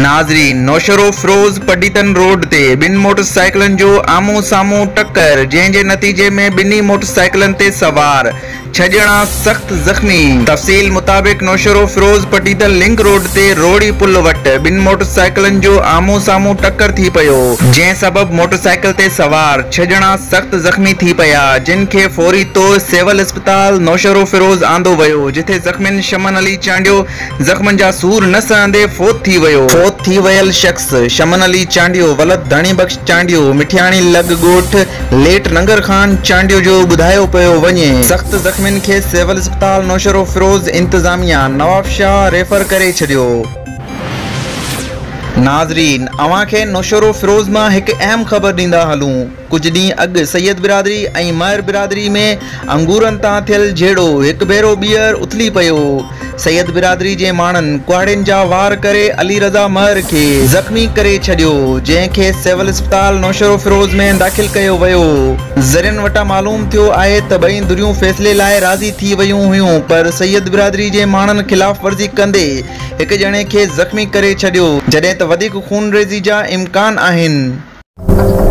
नाज़रीन, नौशरो फिरोज पडीतन रोड ते बिन मोटरसाइकिलन जो आमो सामो टक्कर, जंहिंजे नतीजे में बिनी मोटरसाइकिलन ते सवार 6 ॼणा सख्त जख्मी। तफ़सील मुताबिक नौशरो फिरोज पडीतन लिंक रोड ते रोड़ी पुल वट बिन मोटरसाइकिलन जो आमो सामो टक्कर थी पयो, जंहिं सबब मोटरसाइकिल ते सवार 6 ॼणा सख्त जख्मी थी पया, जिन खे फौरी तौर सिविल अस्पताल नौशरो फिरोज आंदो वियो, जिथे जख्मिन शमन अली चांडियो जख्मन जा सूर न सहंदे फोत थी वियो। फोत थी वयल शख्स शमन अली चांडियो वलद धणी बख्श चांडियो मिठियाणी लग गोठ लेट नंगर खान चांडियो जो बुधायो पयो वने। सख्त जख्मिन के सिविल अस्पताल नौशरो फिरोज इंतजामिया नवाब शाह रेफर करे छडियो। नाज़रीन, अवां खे नौशरो फिरोज मां एक अहम खबर दींदा हलूं। कुछ डी अग सैयद बिरादरी ऐं महर बिरादरी में अंगूरन तां थियल झेड़ो एक भेरो बियर उथली पयो। सैयद बिरादरी जे माण्हुनि कुहाड़िन जा वार करे अली रज़ा महर के जख्मी करे छडियो, जंहिंखे सिविल अस्पताल नौशरो फिरोज में दाख़िल कयो वियो। ज़रियन वटां मालूम थियो आहे त ॿई धुरियूं फैसले लाइ राज़ी थी वयूं हुयूं, पर सैयद बिरादरी जे माण्हुनि खिलाफ़ वर्जी कंदे एक ॼणे खे जख्मी करे छडियो, जॾहिं त वधीक खून रेज़ी जा इम्कान आहिनि।